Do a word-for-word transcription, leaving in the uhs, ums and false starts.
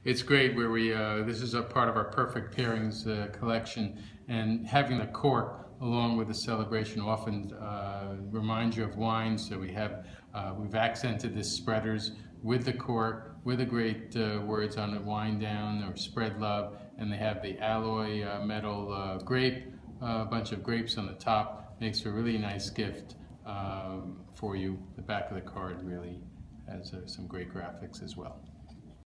it's great where we, uh, this is a part of our Perfect Pairings uh, collection, and having the cork along with the celebration often uh, reminds you of wine. So we have, uh, we've accented this spreaders with the cork, with the great uh, words on it, wine down or spread love, and they have the alloy uh, metal uh, grape, uh, a bunch of grapes on the top. Makes for a really nice gift um, for you. The back of the card really has uh, some great graphics as well.